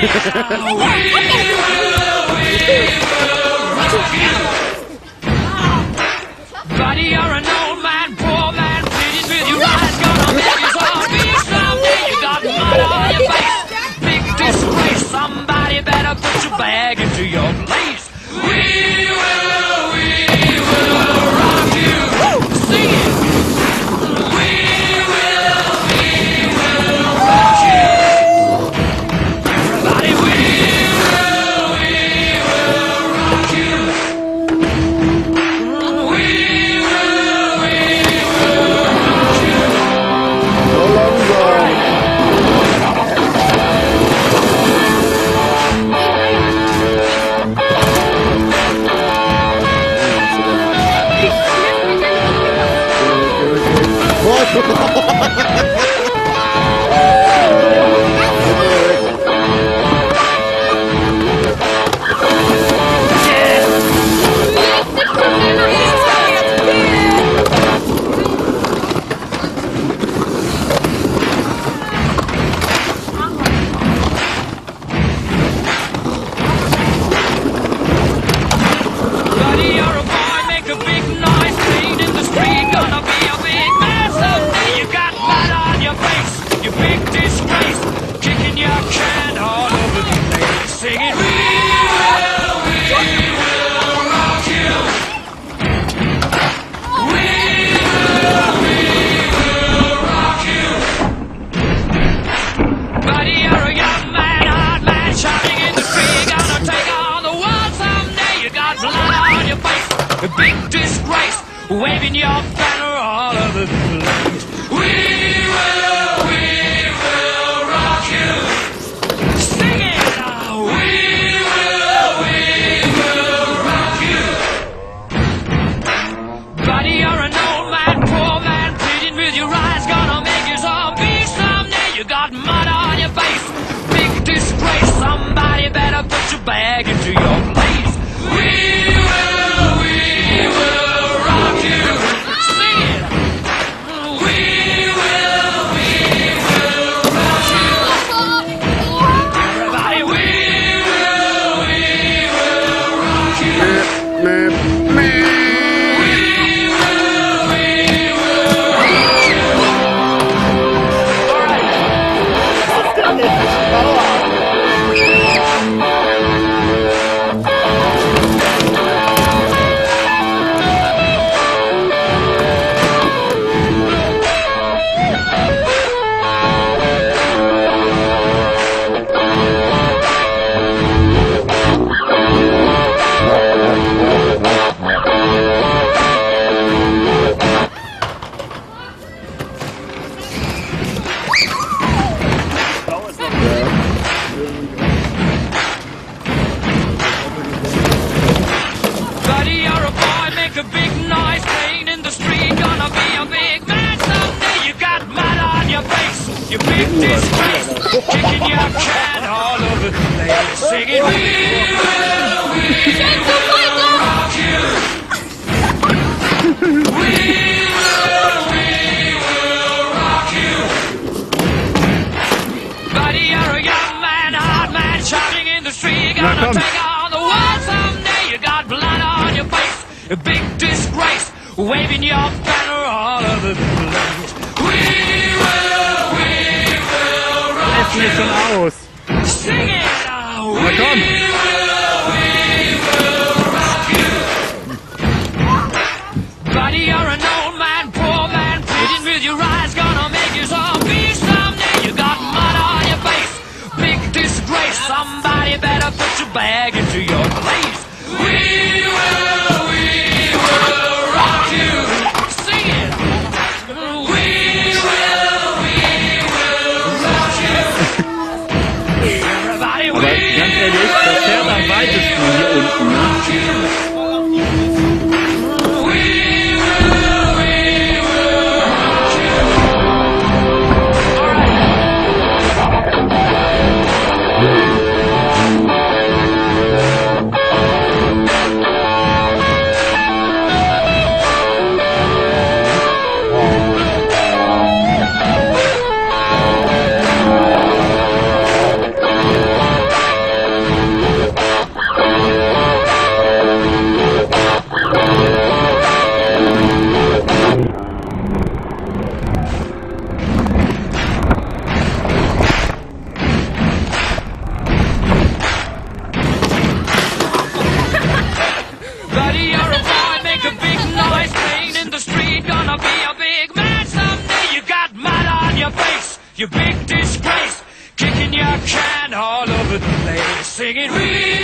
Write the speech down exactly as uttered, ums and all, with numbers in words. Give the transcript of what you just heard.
Buddy, you're an old man, poor man, pleading with your eyes, gonna make you zombie someday. You got mud on your face, big disgrace. Somebody better put your bag into your place. We will, we will rock you. Sing it. We will, we will rock you. Everybody, we will, we will rock you. We will, we will rock you. So long ago. Buddy, you're a boy, make a big noise, playing in the street, gonna be a big man someday. You got mud on your face, you big disgrace, kicking your can all over the place, singing, we will, we will rock you. We will, we will rock you. Buddy, you're a young man, hard man, shouting in the street, gonna take on the world someday. You got blood on your face, a big disgrace, waving your banner all over the place. We will, we will rock you. Sing it now. We will, we will rock you. Buddy, you're an old man, poor man, pleading with your eyes, gonna make you zombie someday. You got mud on your face, big disgrace. Somebody better put your bag into your place. We will, we will rock you. Sing it. We will, we will rock you. Everybody, we will, we will rock you. We will, we will rock you. All right. Buddy, you're a boy, make a big noise, playing in the street, gonna be a big man someday. You got mud on your face, you big disgrace, kicking your can all over the place, singing, we will, we will rock you. We will, we will rock you. Buddy, you're a young man, hard man, shouting in the street, gonna take on the world someday. You got blood on your face, a big disgrace, waving your banner all over the place. We will, we will rock Nicht schon aus. you. Sing it now. We komm. will, we will rock you. Buddy, you're an old man, poor man, pleading with your eyes, gonna make you zombie someday. You got mud on your face, big disgrace. Somebody better put your bag into your place. We will, we will rock you. Sing it. We will, we will rock you. Everybody, we Aber ganz ehrlich, das fährt am weitesten hier unten. Ne? rock you. We will, we will rock you. All right. You big disgrace, kicking your can all over the place, singing we